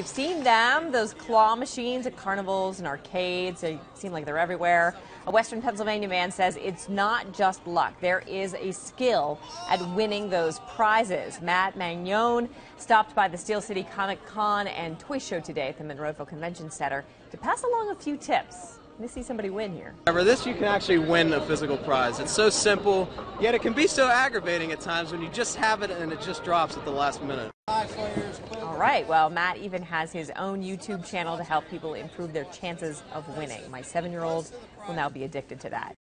seen them, those claw machines at carnivals and arcades. They seem like they're everywhere. A Western Pennsylvania man says it's not just luck. There is a skill at winning those prizes. Matt Magnone stopped by the Steel City Comic-Con and Toy Show today at the Monroeville Convention Center to pass along a few tips. Let me see somebody win here. For this, you can actually win a physical prize. It's so simple, yet it can be so aggravating at times when you just have it and it just drops at the last minute. All right, well, Matt even has his own YouTube channel to help people improve their chances of winning. My 7-year-old will now be addicted to that.